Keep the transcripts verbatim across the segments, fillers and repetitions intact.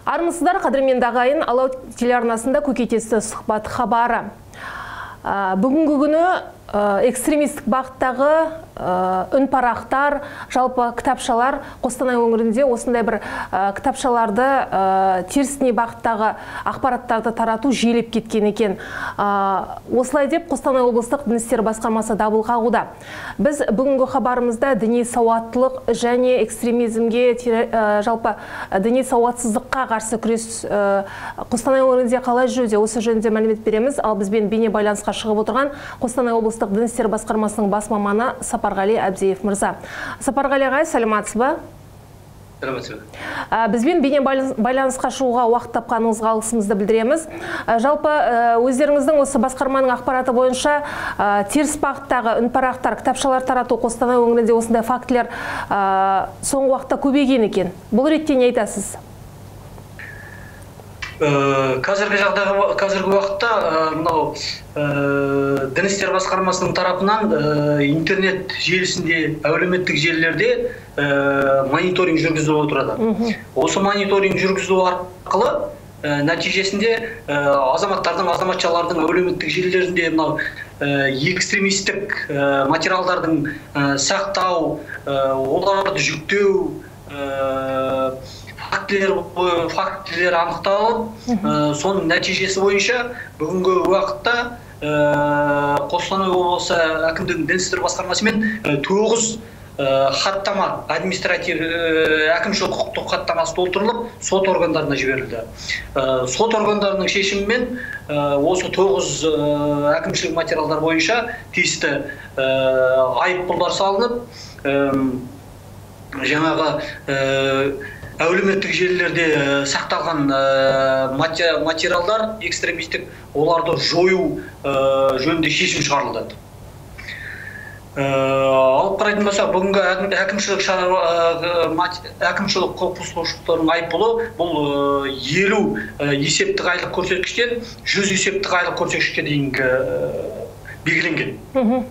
Армысыздар, қадірменді ағайын, Алау телеарнасында көкейтесті сұхбат хабары. Бүгінгі күні экстремистік бағыттағы үн парақтар, жалпы кітапшалар Қостанай өңірінде осындай бір кітапшаларды терісіне бағыттағы ақпараттарды тарату жиілеп кеткен екен. Осылай деп Қостанай облыстық дін істері басқармасы дабыл қағуда. Біз бүгінгі хабарымызда діни сауаттылық және экстремизмге, жалпы діни сауатсыздыққа қарсы күрес Қостанай өңірінде қалай жүруде, осы жөнінде мәлімет береміз. Ал бізбен бейне байланысқа шығып отырған Қостанай облыстық дін істері басқармасының бас маманы Сапарғали Әбдиев мырза. Сапарғали ағай, сәлеметсіз бе? Сәлеметсіз. Бізбен бейне байланысқа шығуға уақыт тапқаныңызға алғысымызды білдіреміз. Жалпы өздеріңіздің осы басқарманың ақпараты бойынша теріс бағыттағы үнпарақтар, кітапшалар тарату Қостанай өңірінде осындай фактілер соңғы уақытта көбейген екен. Бұл ретте не айтасыз? Қазіргі жағдайға, қазіргі уақытта мынау дін істері басқармасының тарапынан интернет желісінде, әлеуметтік желілерде мониторинг жүргізіліп отырады. Осы мониторинг жүргізу арқылы нәтижесінде азаматтардың, азаматшалардың әлеуметтік желілерінде мынау экстремистік материалдардың сақтау, оларды жүктеу фактілер анықталып, соның нәтижесі бойынша бүгінгі уақытта Қостанай облысы әкімдігінің дін істері басқармасымен тоғыз хаттама, административ әкімшілік құқықтық хаттамасы толтырылып, сот органдарына жіберілді. Сот органдарының шешімімен осы тоғыз әкімшілік материалдар бойынша тиісті айыппұлдар салынып, жаңағы әлеуметтік желілерде сақталған материалдар экстремистік, оларды жою жөнінде шешім шығарылды. Алып қарайтын болсақ, бүгінгі әкімшілік әкімшілік құқық бұзушылықтардың айыппұлы бұл елу есептік айлық көрсеткіштен жүз есептік айлық көрсеткішке дейінгі белгіленген.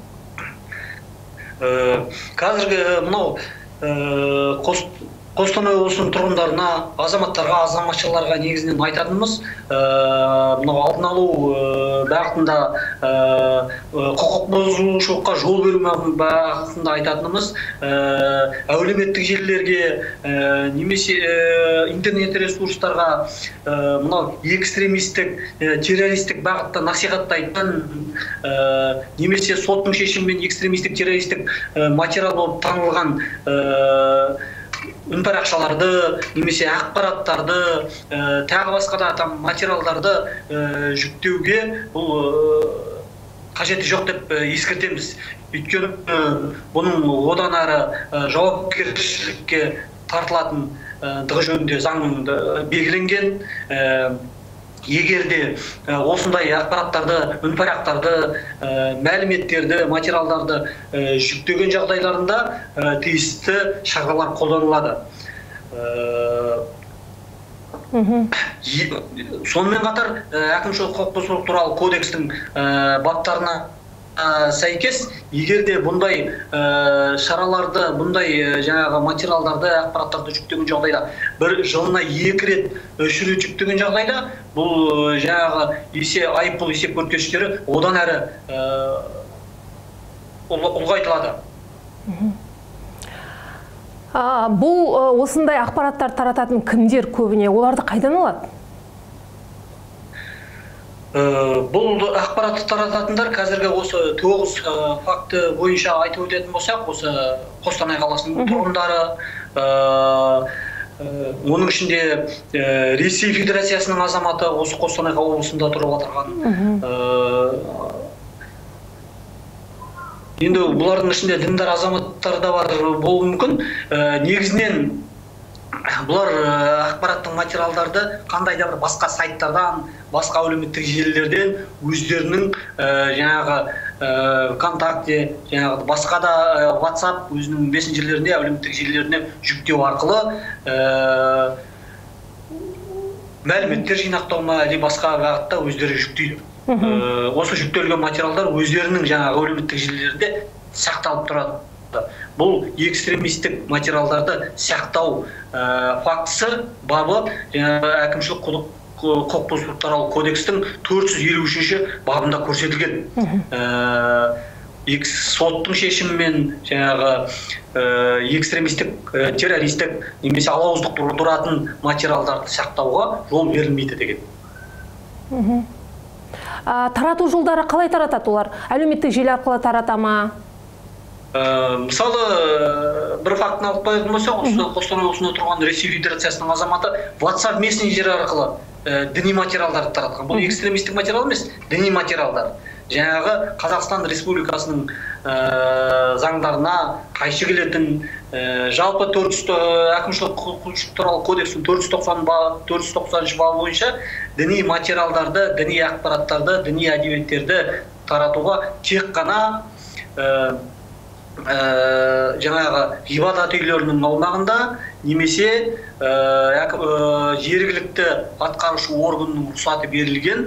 Қазіргі мынау Қостанай облысының тұрғындарына, азаматтарға, азаматшаларға негізінен айтатынымыз, мынау алдын алу бағытында, құқық бұзушылыққа жол беру бағытында айтатынымыз, әлеуметтік желілерге немесе интернет ресурстарға мынау экстремистік, террористік бағытта насихаттайтын, немесе соттың шешімімен экстремистік, террористік материал болып танылған үнпарақшаларды, немесе ақпараттарды, тағы басқа да материалдарды жүктеуге бұл қажеті жоқ деп ескертеміз. Өйткені бұның одан әрі жауапкершілікке тартылатындығы жөнінде заңында белгіленген. Егерде осындай ақпараттарды, үнпарақтарды, мәліметтерді, материалдарды жүктеген жағдайларында тиісті шаралар қолданылады. Сонымен қатар әкімшілік құқық бұзушылық туралы кодекстің баптарына сәйкес, егерде бұндай шараларды, бұндай жаңағы материалдарды, ақпараттарды жүктеген жағдайда, бір жылына екі рет, үш рет жүктеген жағдайда, бұл жаңағы есе айыппұл есеп көрсеткіштері одан әрі ұлғайтылады. Бұл осындай ақпараттар тарататын кімдер көбіне, оларды қайдан алады? Бұл ақпаратты тарататындар қазіргі осы тоғыз факті бойынша айтып өтетін болсақ, осы Қостанай қаласының тұрғындары, оның ішінде Ресей Федерациясының азаматы осы Қостанай облысында тұрып отырған. Енді бұлардың ішінде діндар азаматтар да бар болуы мүмкін. Негізінен бұлар ақпараттың материалдарды қандай да бір басқа сайттардан, басқа әлеуметтік желілерден өздерінің жаңағы ВКонтакте, жаңағы басқа да WhatsApp өзінің мессенджерлеріне, әлеуметтік желілеріне жүктеу арқылы мәліметтер жинақтауына, әлде басқа бағытта өздері жүктейді. Осы жүктелген материалдар өздерінің жаңағы әлеуметтік желілерінде сақталып тұрады. Бұл экстремистік материалдарды сақтау фактісі бабы әкімшілік құқық бұзушылық туралы кодекстің төрт жүз елу үшінші бабында көрсетілген. Соттың шешімімен жаңағы экстремистік, террористік немесе алауыздық тудыратын материалдарды сақтауға жол берілмейді деген. Тарату жолдары қалай таратады олар? Әлеуметтік желі арқылы тарата ма? Мысалы, бір фактын алып қоятын болсақ, Қостанай облысында тұрған Ресей Федерациясының азаматы WhatsApp мессенджері арқылы діни материалдарды таратқан. Бұл экстремистік материал емес, діни материалдар. Жаңағы Қазақстан Республикасының заңдарына қайшы келетін, жалпы әкімшілік құқық бұзушылық туралы кодекстің төрт жүз тоқсаныншы бабы бойынша діни материалдарды, діни ақпараттарды, діни әдебиеттерді таратуға тек қана жаңағы ғибадат үйлерінің аумағында немесе жергілікті атқарушы органның рұқсаты берілген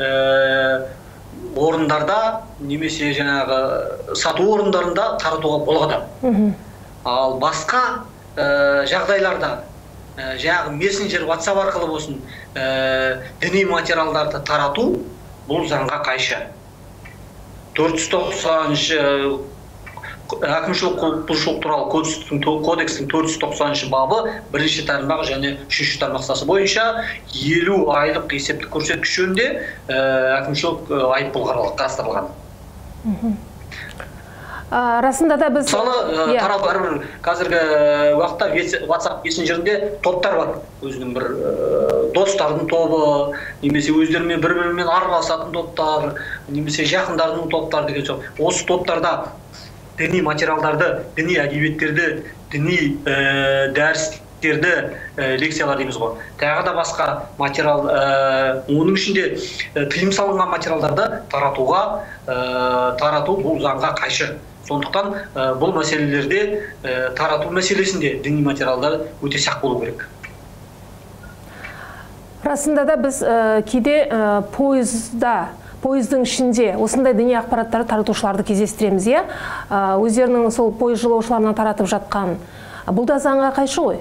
орындарда немесе жаңағы сату орындарында таратуға болады. Ал басқа жағдайларда жаңағы мессенджер, WhatsApp арқылы болсын діни материалдарды тарату бұл заңға қайшы. төрт жүз тоқсаныншы әкімшілік құқық бұзушылық туралы кодекстің төрт жүз тоқсаныншы бабы бірінші тармағы және үшінші тармақшасы бойынша елу айлық есептік көрсеткіш жөнінде әкімшілік айыппұл қарастырылған. Расында да біз мысалы тарап әрбір қазіргі уақытта WhatsApp мессенджерінде топтар бар. Өзінің бір достардың тобы, немесе өздерімен бір-бірімен араласатын топтар, немесе жақындарының топтары деген соң. Осы топтарда діни материалдарды, діни әдебиеттерді, діни дәрістерді, лекциялар дейміз ғой. Тағы да басқа материал, оның ішінде тыйым салынған материалдарды таратуға, тарату бұл заңға қайшы. Сондықтан бұл мәселелерде, тарату мәселесінде діни материалдар өте сақ болу керек. Расында да біз кейде пойызда, пойыздың ішінде осындай діни ақпараттарды таратушыларды кездестіреміз, е? Өздерінің сол пойыз жолаушыларына таратып жатқан. Бұл да заңға қайшы ғой?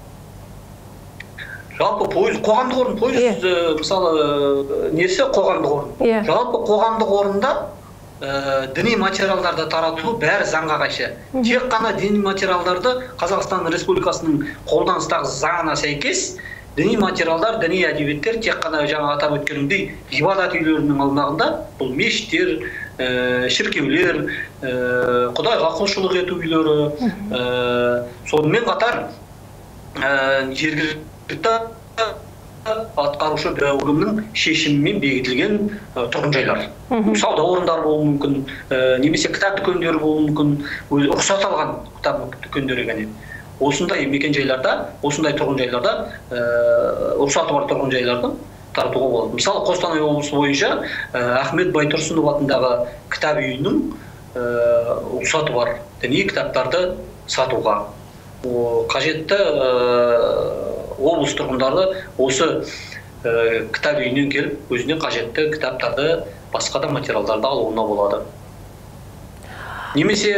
Жалпы пойыз, қоғамдық орын, пойыз, мысалы, несі қоғамдық орын? Жалпы қоғамдық орында діни материалдарды тарату бәрі заңға қайшы. Тек қана діни материалдарды Қазақстан Республикасының қолданыстағы заңына сәйкес діни материалдар, діни әдебиеттер тек қана жаңа атап өткенімдей ғибадат үйлерінің аумағында, бұл мешіттер, шіркеулер, Құдайға құлшылық ету үйлері, сонымен қатар жергілікті атқарушы органның шешімімен бекітілген тұрғын жайлар. Сауда орындары болуы мүмкін, немесе кітап дүкендері болуы мүмкін, рұқсат алған кітап дүкендері ғана. Осындай мекен жайларда, осындай тұрғын жайларда, рұқсаты бар тұрғын жайларды таратуға болады. Мысалы, Қостанай облысы бойынша Ахмет Байтұрсынов атындағы кітап үйінің рұқсаты бар, діни кітаптарды сатуға. Қажетті облыс тұрғындары осы кітап үйінен келіп, өзіне қажетті кітаптарды, басқа да материалдарды алуына болады. Немесе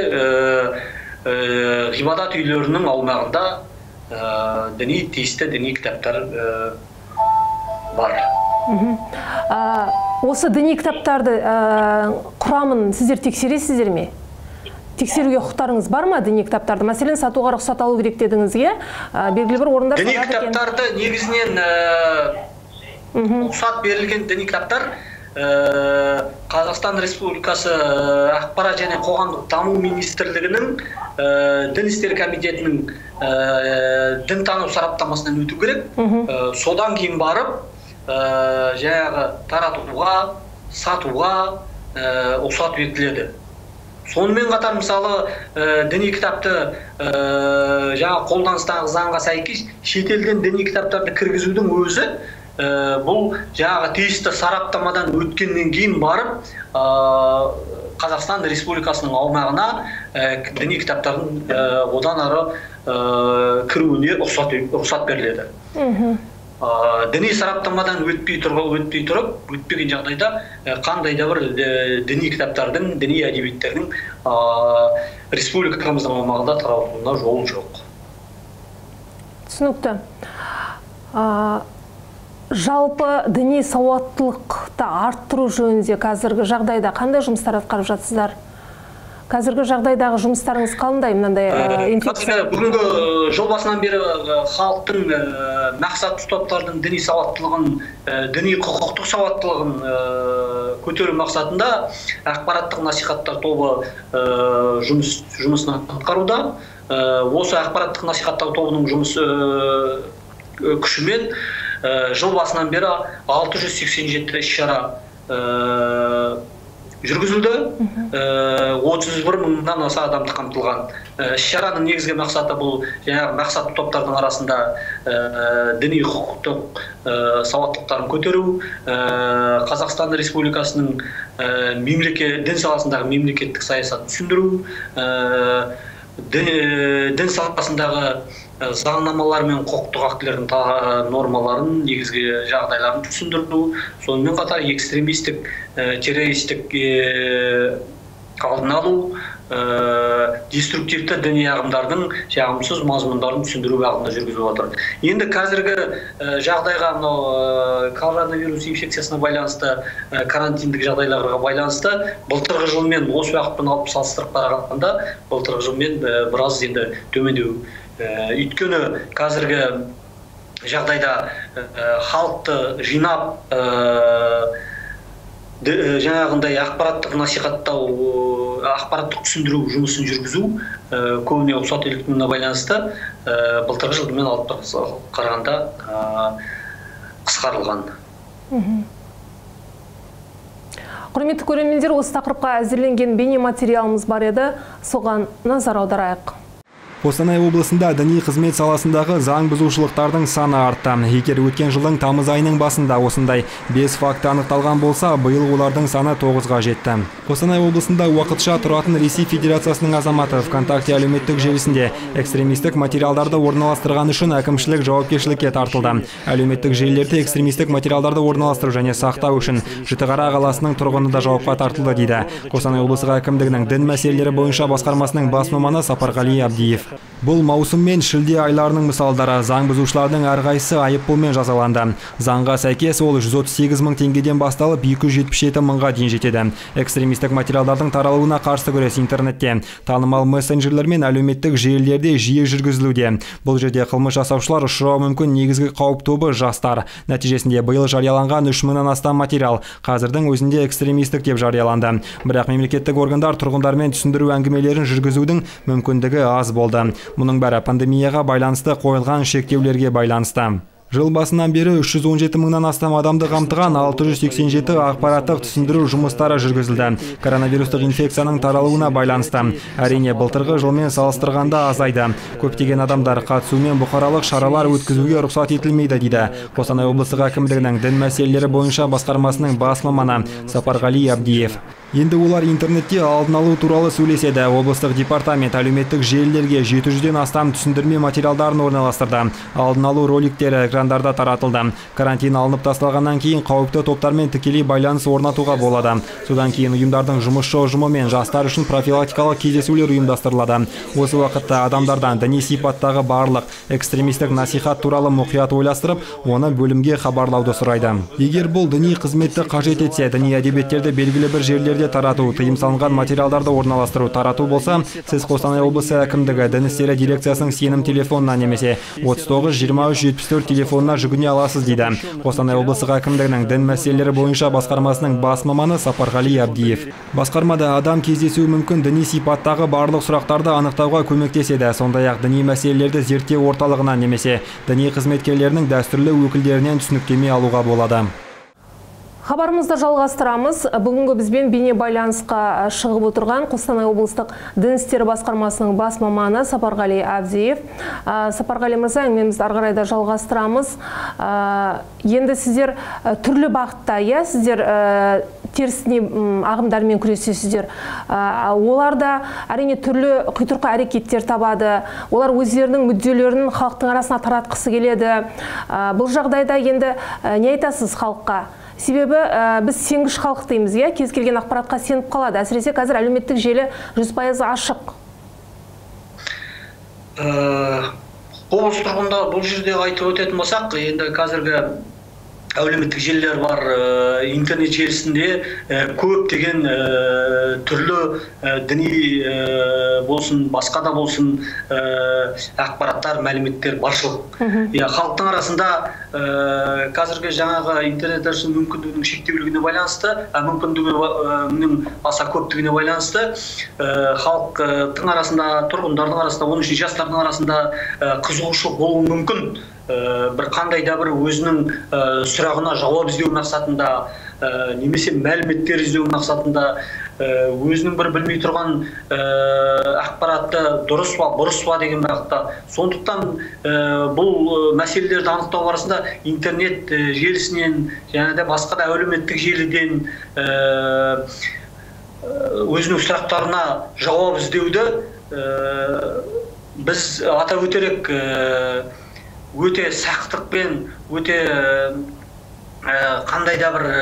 ғибадат үйлерінің аумағында діни, тиісті діни кітаптар бар. Осы діни кітаптарды құрамын сіздер тексересіздер ме? Тексеруге құқықтарыңыз бар ма діни кітаптарды? Мәселен, сатуға рұқсат алу керек дедіңізге, белгілі бір орындар діни кітаптарды негізінен рұқсат берілген діни кітаптар Қазақстан Республикасы ақпарат және қоғамдық даму министрлігінің дін істері комитетінің дінтану сараптамасынан өту керек. Содан кейін барып жаңағы таратуға, сатуға рұқсат беріледі. Сонымен қатар мысалы діни кітапты жаңа қолданыстағы заңға сәйкес шетелден діни кітаптарды кіргізудің өзі бұл жаңағы тиісті сараптамадан өткеннен кейін барып Қазақстан Республикасының аумағына діни кітаптардың одан ары кіруіне рұқсат беріледі. діни сараптамадан өтпей тұрып, өтпей тұрып, өтпеген жағдайда қандай да бір діни кітаптардың, діни әдебиеттердің республикамыздың аумағында таратылуына жол жоқ. Түсінікті. Жалпы діни сауаттылықты арттыру жөнінде қазіргі жағдайда қандай жұмыстар атқарып жатсыздар? Қазіргі жағдайдағы жұмыстарыңыз қандай мынандай инфекция? Бүгінгі жыл басынан бері халықтың мақсат топтардың діни сауаттылығын, діни құқықтық сауаттылығын көтеру мақсатында ақпараттық насихаттар тобы жұмысын атқаруда. Осы ақпараттық насихаттар тобының жұмысы күшімен жыл басынан бері алты жүз сексен жеті іс-шара жүргізілді. отыз бір мыңнан аса адамды қамтылған. Іс-шараның негізгі мақсаты бұл жаңағы мақсатты топтардың арасында діни құқықтық сауаттылықтарын көтеру, Қазақстан Республикасының дін саласындағы мемлекеттік саясатын түсіндіру, дін саласындағы заңнамалар мен құқықтық актілердің нормаларын, негізгі жағдайларын түсіндіру, сонымен қатар экстремистік, террористік алдын алу, деструктивті діни ағымдардың жағымсыз мазмұндарын түсіндіру бағытында жүргізіліп отыр. Енді қазіргі жағдайға, коронавирус инфекциясына байланысты, карантиндік жағдайларға байланысты, былтырғы жылмен осы уақытпен алып салыстырып қарағанда, былтырғы жылмен біраз енді төмендеу. Өйткені қазіргі жағдайда халықты жинап, жаңағындай ақпараттық насихаттау, ақпараттық түсіндіру жұмысын жүргізу көбіне ұқсат электронына байланысты былтырғы жылмен алып қарағанда қысқарылған. Құрметті көрермендер, осы тақырыпқа әзірленген бейнематериалымыз бар еді, соған назар аударайық. Қостанай облысында діни қызмет саласындағы заң бұзушылықтардың саны артты. Егер өткен жылдың тамыз айының басында осындай бес факті анықталған болса, биыл олардың саны тоғызға жетті. Қостанай облысында уақытша тұратын Ресей Федерациясының азаматы ВКонтакте әлеуметтік желісінде экстремистік материалдарды орналастырған үшін әкімшілік жауапкершілікке тартылды. Әлеуметтік желілерде экстремистік материалдарды орналастыру және сақтау үшін Жітіқара қаласының тұрғыны да жауапқа тартылды дейді Қостанай облысы әкімдігінің дін мәселелері бойынша басқармасының бас маманы Сапарғали Абдиев. Бұл маусым мен шілде айларының мысалдары. Заң бұзушылардың әрқайсысы айыппұлмен жазаланды. Заңға сәйкес ол жүз отыз сегіз мың теңгеден басталып екі жүз жетпіс жеті мыңға дейін жетеді. Экстремистік материалдардың таралуына қарсы күрес интернетте, танымал мессенджерлер мен әлеуметтік желілерде жиі жүргізілуде. Бұл жерде қылмыс жасаушылар ұшырауы мүмкін негізгі қауіп тобы жастар. Нәтижесінде биыл жарияланған үш мыңнан астам материал қазірдің өзінде экстремистік деп жарияланды. Бірақ мемлекеттік органдар тұрғындармен түсіндіру әңгімелерін жүргізудің мүмкіндігі аз болды. Мұның бәрі пандемияға байланысты қойылған шектеулерге байланысты. Жыл басынан бері үш жүз он жеті мыңнан астам адамды қамтыған алты жүз сексен жеті ақпараттық түсіндіру жұмыстары жүргізілді. Коронавирустық инфекцияның таралуына байланысты. Әрине, былтырғы жылмен салыстырғанда азайды. Көптеген адамдар қатысуымен бұқаралық шаралар өткізуге рұқсат етілмейді дейді Қостанай облысы әкімдігінің дін мәселелері бойынша басқармасының бас маманы Сапарғали Абдиев. Енді олар интернетте алдын алу туралы сөйлеседі. Облыстық департамент әлеуметтік желілерге жеті жүзден астам түсіндірме материалдарын орналастырды. Алдын алу роликтері экрандарда таратылды. Карантин алынып тасталғаннан кейін қауіпті топтармен тікелей байланыс орнатуға болады. Содан кейін ұйымдардың жұмысшы ұжымы мен жастар үшін профилактикалық кездесулер ұйымдастырылады. Осы уақытта адамдардан діни сипаттағы барлық экстремистік насихат туралы мұқият ойластырып, оны бөлімге хабарлауды сұрайды. Егер бұл діни қызметті қажет етсе, діни әдебиеттерді белгілі бір жерлерде тарату, тыйым салынған материалдарды орналастыру, тарату болса, сіз Қостанай облысы әкімдігі дін істері дирекциясының сенім телефонына немесе отыз тоғыз жиырма үш жетпіс төрт телефонына жүгіне аласыз дейді Қостанай облысы әкімдігінің дін мәселелері бойынша басқармасының бас маманы Сапарғали Абдиев. Басқармада адам кездесуі мүмкін діни сипаттағы барлық сұрақтарды анықтауға көмектеседі. Сондай-ақ діни мәселелерді зерттеу орталығынан немесе діни қызметкерлерінің дәстүрлі өкілдерінен түсініктеме алуға болады. Хабарымызды жалғастырамыз. Бүгінгі бізбен бейне байланысқа шығып отырған Қостанай облыстық дін істері басқармасының бас маманы Сапарғали Абдиев. Сапарғали мырза, әңгімемізді ары қарай да жалғастырамыз. Енді сіздер түрлі бағытта, иә, сіздер теріс діни ағымдармен күресесіздер. Оларда әрине түрлі құйтырқы әрекеттер табады. Олар өздерінің мүдделерін халықтың арасына таратқысы келеді. Бұл жағдайда енді не айтасыз халыққа? Себебі біз сенгіш халық дейміз, иә, кез келген ақпаратқа сеніп қалады. Әсіресе қазір әлеуметтік желі жүз пайыз ашық. Облыс тұрғында бұл жерде айтып өтетін болсақ, енді қазіргі әлеуметтік желілер бар, интернет желісінде көптеген түрлі діни болсын, басқа да болсын ақпараттар, мәліметтер баршылық. Халықтың арасында қазіргі жаңағы интернет арқылы мүмкіндігінің шектеулігіне байланысты, мүмкіндігінің аса көптігіне байланысты халықтың арасында, тұрғындардың арасында, оның үшін жастардың арасында қызығушылық болуы мүмкін. Бір қандай да бір өзінің сұрағына жауап іздеу мақсатында, немесе мәліметтер іздеу мақсатында өзінің бір білмей тұрған ақпаратты дұрыс па, бұрыс па деген бағытта. Сондықтан бұл мәселелерді анықтау барысында интернет желісінен, және де басқа да әлеуметтік желіден өзінің сұрақтарына жауап іздеуді біз атап өтерек өте сақтықпен, өте қандай да бір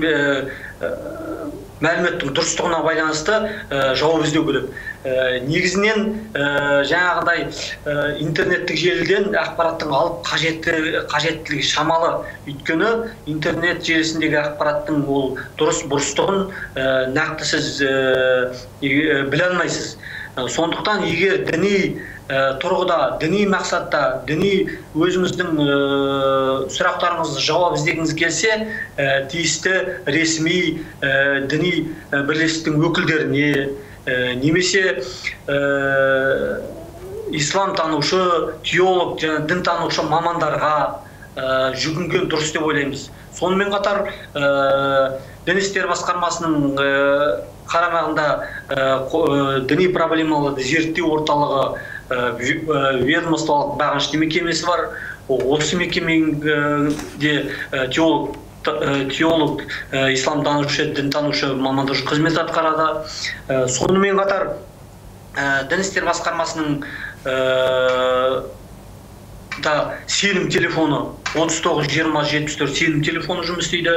мәліметтің дұрыстығына байланысты жауап іздеу керек. Негізінен жаңағыдай интернеттік желіден ақпараттың алып қажеттілігі шамалы. Өйткені интернет желісіндегі ақпараттың ол дұрыс бұрыстығын нақты сіз біле алмайсыз. Сондықтан егер діни тұрғыда, діни мақсатта, діни өзіңіздің сұрақтарыңызды жауап іздегіңіз келсе, тиісті ресми діни бірлестіктің өкілдеріне, немесе ислам танушы, теолог, дін танушы мамандарға жүгінген дұрыс деп ойлаймыз. Сонымен қатар Дін істері басқармасының қарамағында діни проблемаларды зерттеу орталығы, ведомстволық бағынышты мекемесі бар. Осы мекемеде теолог, теолог, ислам танушы, дін танушы мамандық қызмет атқарады. Сонымен қатар Дін істері басқармасының да сенім телефоны отыз тоғыз жиырма жетпіс төрт сенім телефоны жұмыс істейді.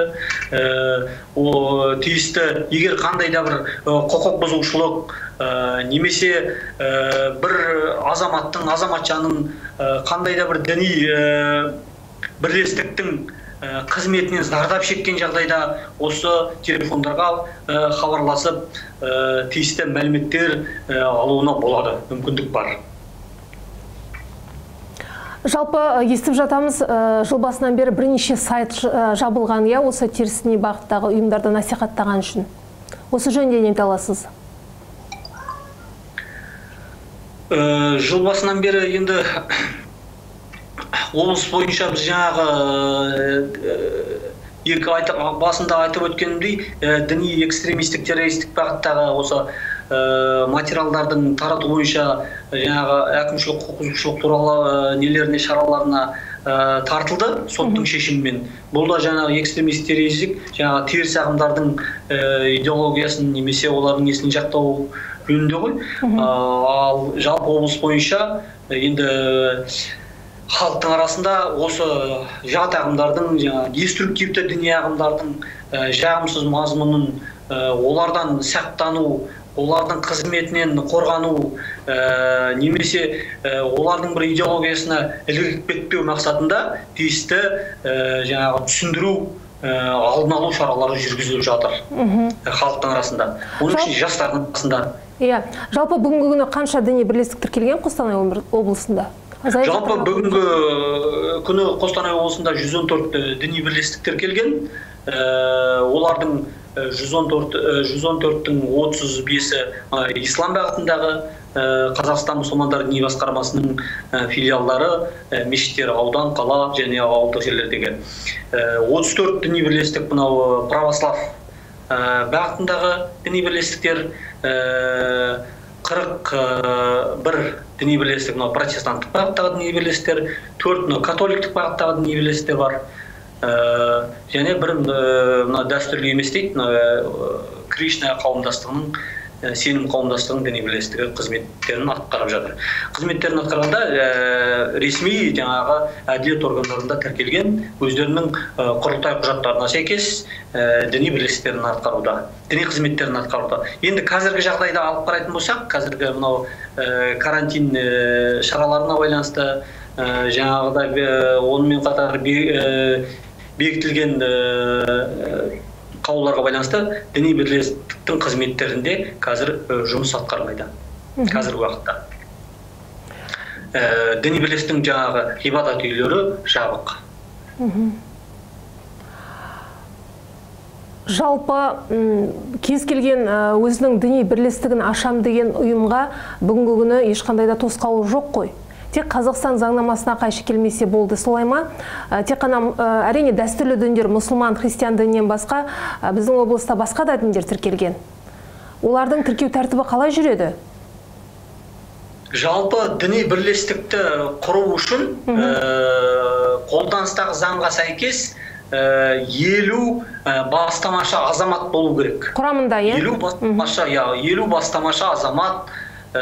Тиісті, егер қандай да бір құқық бұзушылық немесе бір азаматтың, азаматшаның қандай да бір діни бірлестіктің қызметінен зардап шеккен жағдайда осы телефондарға хабарласып тиісті мәліметтер алуына болады, мүмкіндік бар. Жалпы естіп жатамыз, жыл басынан бері бірнеше сайт жабылған, иә, осы теріс діни бағыттағы ұйымдарды насихаттаған үшін. Осы жөнінде не айта аласыз? Жыл басынан бері енді облыс бойынша біз жаңағы екі басында айтып өткенімдей, діни экстремистік, террористік бағыттағы осы материалдардың тарату бойынша жаңағы әкімшілік құқық бұзушылық туралы нелеріне, шараларына тартылды соттың шешімімен. Бұл да жаңағы экстремист, террористік, жаңағы теріс ағымдардың идеологиясын немесе олардың несін жақтау жөнінде ғой. Ал жалпы облыс бойынша енді халықтың арасында осы жат ағымдардың, деструктивті діни ағымдардың жағымсыз мазмұнын, олардан сақтану, олардың қызметінен қорғану, немесе олардың бір идеологиясына ілігіп кетпеу мақсатында тиісті жаңағы түсіндіру, алдын алу шаралары жүргізіліп жатыр халықтың арасында. Оның үшін жастардың арасында. Иә, жалпы бүгінгі күні қанша діни бірлестік тіркелген Қостанай облысында? Жалпы бүгінгі күні Қостанай облысында жүз он төрт діни бірлестік тіркелген. Олардың жүз он төрттің отыз бесі ислам бағытындағы Қазақстан мұсылмандар діни басқармасының филиалдары, мешіттер, аудан, қала және ауылдық жерлердегі. отыз төрт діни бірлестік мынау православ бағытындағы діни бірлестіктер, қырық бір діни бірлестік мынау протестанттық бағыттағы діни бірлестіктер, төрт католиктік бағыттағы діни бірлестіктер бар. және бір мына дәстүрлі емес дейді, Кришна қауымдастығының, сенім қауымдастығының діни бірлестігі қызметтерін атқарып жатыр. Қызметтерін атқарғанда ресми жаңағы әділет органдарында тіркелген өздерінің құрылтай құжаттарына сәйкес діни бірлестіктерін атқаруда, діни қызметтерін атқаруда. Енді қазіргі жағдайда алып қарайтын болсақ, қазіргі мынау карантин шараларына байланысты жаңағыда онымен қатар бекітілген қауларға байланысты діни бірлестіктің қызметтерінде қазір жұмыс атқармайды. Қазіргі уақытта. Діни бірлестіктің жаңағы ғибадат үйлері жабық. Жалпы кез келген өзінің діни бірлестігін ашам деген ұйымға бүгінгі күні ешқандай да тосқауыл жоқ қой. Тек Қазақстан заңнамасына қайшы келмесе болды, солай ма? Тек қана әрине дәстүрлі діндер, мұсылман, христиан дінінен басқа біздің облыста басқа да діндер тіркелген. Олардың тіркеу тәртібі қалай жүреді? Жалпы діни бірлестікті құру үшін қолданыстағы заңға сәйкес елу бастамашы азамат болу керек. Құрамында, е? елу бастамашы азамат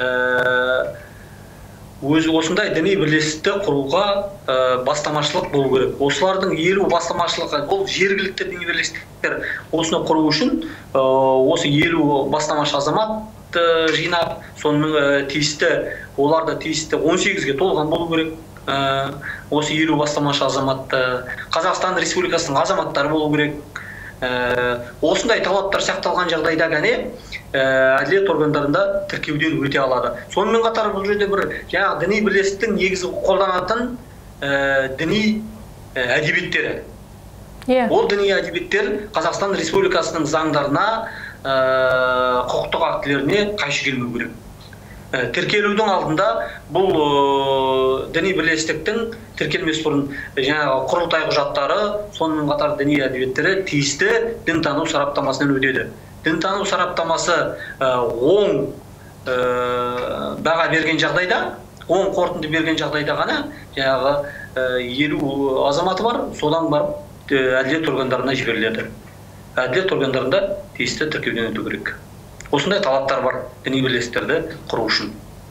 өзі осындай діни бірлестікті құруға бастамашылық болу керек. Осылардың елу бастамашылығы, бұл жергілікті діни бірлестіктер осыны құру үшін осы елу бастамашы азамат жинап, сонымен тиісті, оларды тиісті он сегізге толған болу керек. Осы елу бастамашы азамат Қазақстан Республикасының азаматтары болу керек. Осындай талаптар сақталған жағдайда ғана әділет органдарында тіркеуден өте алады. Сонымен қатар бұл жерде бір жаңағы діни бірлестіктің негізгі қолданатын діни әдебиеттері. Ол діни әдебиеттер Қазақстан Республикасының заңдарына, құқықтық актілеріне қайшы келмеу керек. Тіркелудің алдында бұл діни бірлестіктің тіркелмес бұрын жаңағы құрылтай құжаттары, сонымен қатар діни әдебиеттері тиісті дінтану сараптамасынан өтеді. Дінтану сараптамасы оң баға берген жағдайда, оң қорытынды берген жағдайда ғана жаңағы елу азаматы бар, содан барып әділет органдарына жіберіледі. Әділет органдарында тиісті тіркеуден өту керек. Осындай талаптар бар діни бірлестіктерді құру үшін.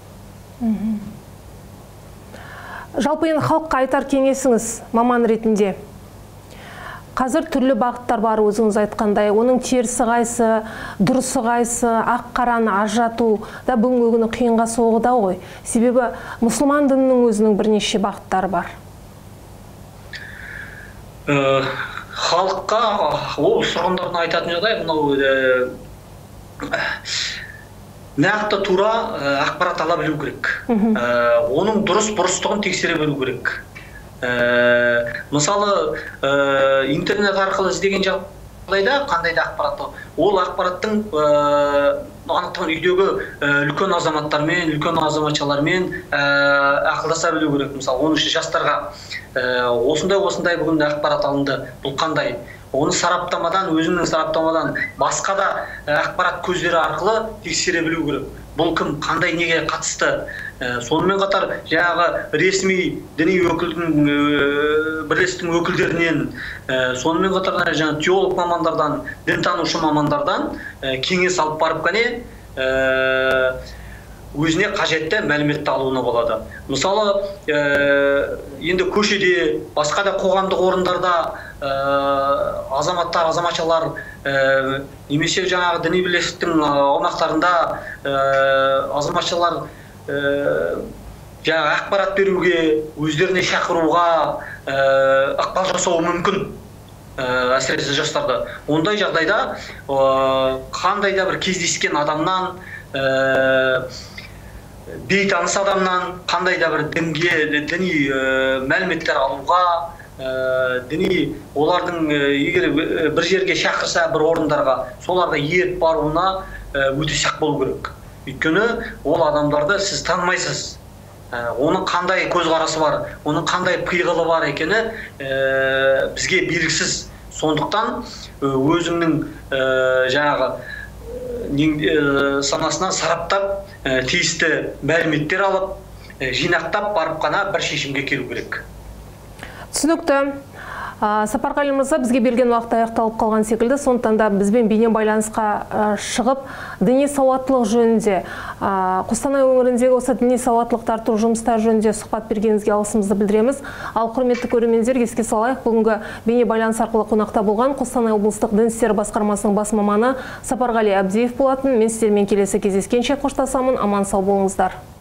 Жалпы енді халыққа айтар кеңесіңіз маман ретінде. Қазір түрлі бағыттар бар, өзіңіз айтқандай. Оның терісі қайсы, дұрысы қайсы, ақ қараны ажырату да бүгінгі күні қиынға соғуда ғой. Себебі мұсылман дінінің өзінің бірнеше бағыттары бар. Халыққа ол тұрғындардың айтатын жағдай, мынау нақты тура ақпарат ала білу керек. Оның дұрыс бұрыстығын тексере білу керек. Мысалы, интернет арқылы іздеген жағдайда қандай да ақпаратты, ол ақпараттың анықтаған үйдегі үлкен азаматтармен, үлкен азаматшалармен ақылдаса білу керек. Мысалы, он үшінші жастарға осындай-осындай бүгін ақпарат алынды, бұл қандай? Оны сараптамадан, өзінің сараптамадан басқа да ақпарат көздері арқылы тексере білу керек. Бұл кім, қандай неге қатысты? Сонымен қатар жаңағы ресми діни өкілдің бірлестіктің өкілдерінен, сонымен қатар жаңағы теолог мамандардан, дінтанушы мамандардан кеңес алып барып қане өзіне қажетті мәліметті алуына болады. Мысалы, енді көшеде, басқа да қоғамдық орындарда азаматтар, азаматшалар немесе жаңағы діни бірлестіктің аумақтарында азаматшалар жаңағы ақпарат беруге, өздеріне шақыруға ықпал жасауы мүмкін. Әсіресе жастарды. Ондай жағдайда қандай да бір кездескен адамнан, бейтаныс адамнан қандай да бір дінге, діни мәліметтер алуға, діни олардың егер бір жерге шақырса бір орындарға, соларға еріп баруына өте сақ болу керек. Өйткені ол адамдарды сіз танымайсыз. Оның қандай көзқарасы бар, оның қандай пиғылы бар екені бізге белгісіз. Сондықтан өзіңнің жаңағы санасынан сараптап, тиісті мәліметтер алып, жинақтап барып қана бір шешімге келу керек. Түсінікті. Сапарғали мырза, бізге берген уақыт аяқталып қалған секілді, сондықтан да бізбен бейне байланысқа шығып, діни сауаттылық жөнінде, Қостанай өңіріндегі осы діни сауаттылықты арттыру жұмыстары жөнінде сұхбат бергеніңізге алғысымызды білдіреміз. Ал құрметті көрермендер, еске салайық, бүгінгі бейне байланыс арқылы қонақта болған Қостанай облыстық дін істері басқармасының бас маманы Сапарғали Әбдиев болатын. Мен сіздермен келесі кездескенше қоштасамын. Аман сау болыңыздар.